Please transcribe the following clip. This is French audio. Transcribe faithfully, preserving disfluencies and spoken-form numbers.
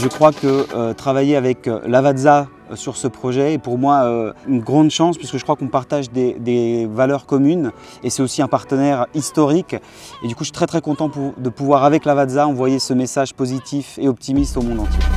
je crois que euh, travailler avec euh, Lavazza euh, sur ce projet est pour moi euh, une grande chance, puisque je crois qu'on partage des, des valeurs communes et c'est aussi un partenaire historique. Et du coup, je suis très très content pour, de pouvoir avec Lavazza envoyer ce message positif et optimiste au monde entier.